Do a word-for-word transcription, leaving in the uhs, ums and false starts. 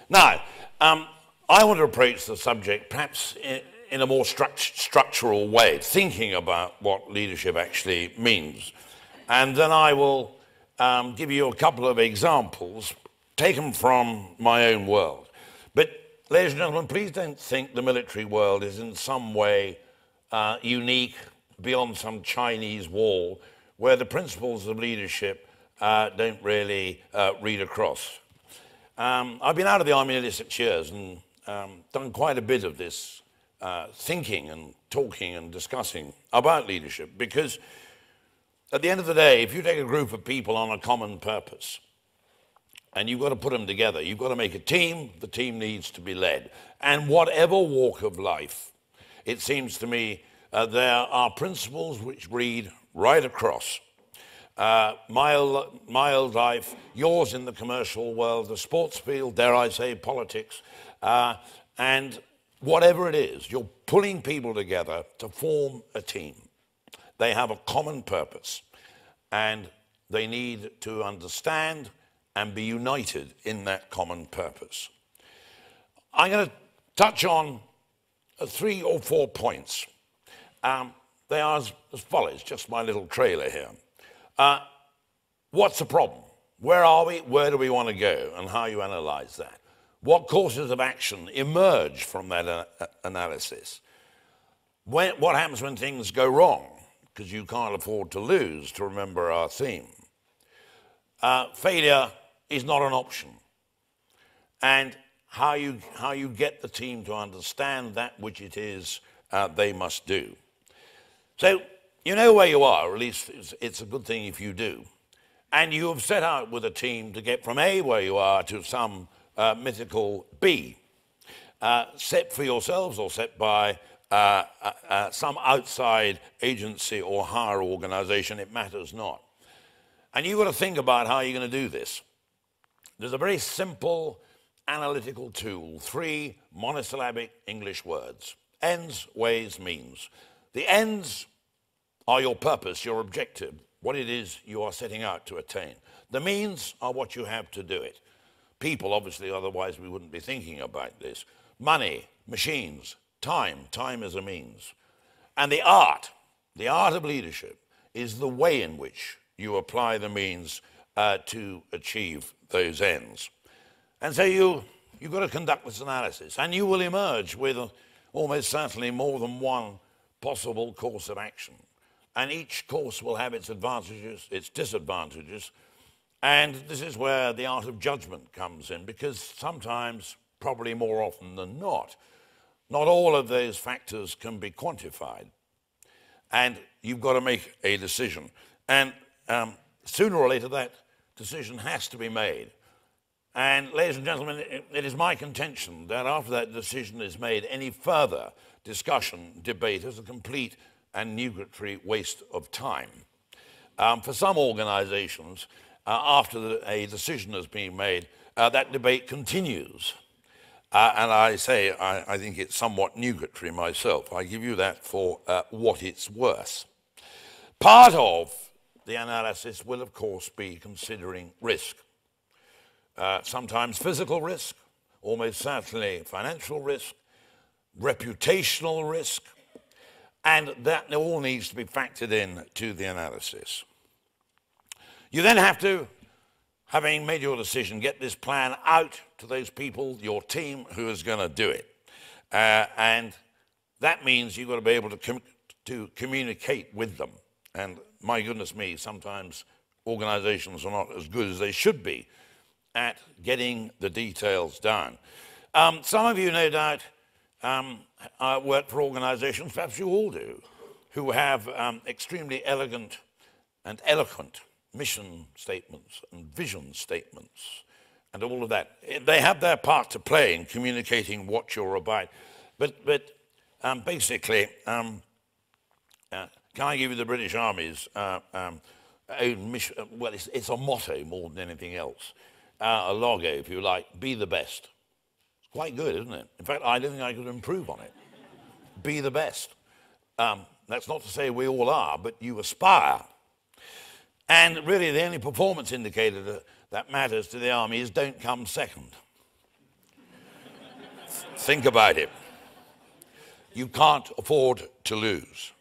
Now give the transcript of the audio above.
Now, um, I want to approach the subject perhaps in, in a more struct structural way, thinking about what leadership actually means. And then I will um, give you a couple of examples taken from my own world. But, ladies and gentlemen, please don't think the military world is in some way uh, unique beyond some Chinese wall where the principles of leadership uh, don't really uh, read across. Um, I've been out of the army nearly six years and um, done quite a bit of this uh, thinking and talking and discussing about leadership, because at the end of the day, if you take a group of people on a common purpose and you've got to put them together, you've got to make a team, the team needs to be led. And whatever walk of life, it seems to me uh, there are principles which read right across. Uh, my, my old life, yours in the commercial world, the sports field, dare I say, politics, uh, and whatever it is, you're pulling people together to form a team. They have a common purpose, and they need to understand and be united in that common purpose. I'm going to touch on uh, three or four points. Um, they are as, as follows, just my little trailer here. Uh, what's the problem? Where are we? Where do we want to go? And how you analyze that. What courses of action emerge from that uh, analysis? When, what happens when things go wrong? Because you can't afford to lose, to remember our theme. Uh, failure is not an option. And how you, how you get the team to understand that which it is uh, they must do. So, you know where you are, or at least it's, it's a good thing if you do. And you have set out with a team to get from A, where you are, to some uh, mythical B, uh, set for yourselves or set by uh, uh, uh, some outside agency or higher organization, it matters not. And you've got to think about how you're going to do this. There's a very simple analytical tool, three monosyllabic English words: ends, ways, means. The ends are your purpose, your objective, what it is you are setting out to attain. The means are what you have to do it. People, obviously, otherwise we wouldn't be thinking about this. Money, machines, time, time is a means. And the art, the art of leadership, is the way in which you apply the means uh, to achieve those ends. And so you, you've got to conduct this analysis, and you will emerge with a, almost certainly more than one possible course of action. And each course will have its advantages, its disadvantages. And this is where the art of judgment comes in, because sometimes, probably more often than not, not all of those factors can be quantified. And you've got to make a decision. And um, sooner or later, that decision has to be made. And ladies and gentlemen, it, it is my contention that after that decision is made, any further discussion, debate is a complete and nugatory waste of time. Um, for some organizations, uh, after the, a decision has been made, uh, that debate continues. Uh, and I say, I, I think it's somewhat nugatory myself. I give you that for uh, what it's worth. Part of the analysis will, of course, be considering risk. Uh, sometimes physical risk, almost certainly financial risk, reputational risk, and that all needs to be factored in to the analysis. You then have to, having made your decision, get this plan out to those people, your team, who is going to do it. Uh, and that means you've got to be able to, com to communicate with them. And my goodness me, sometimes organizations are not as good as they should be at getting the details down. Um, some of you, no doubt, um, uh, work for organizations, perhaps you all do, who have um, extremely elegant and eloquent mission statements and vision statements and all of that. They have their part to play in communicating what you're about. But, but um, basically, um, uh, can I give you the British Army's uh, um, own mission? Well, it's, it's a motto more than anything else. Uh, a logo, if you like: be the best. It's quite good, isn't it? In fact, I don't think I could improve on it. Be the best. Um, that's not to say we all are, but you aspire. And really, the only performance indicator that, that matters to the Army is don't come second. Think about it. You can't afford to lose.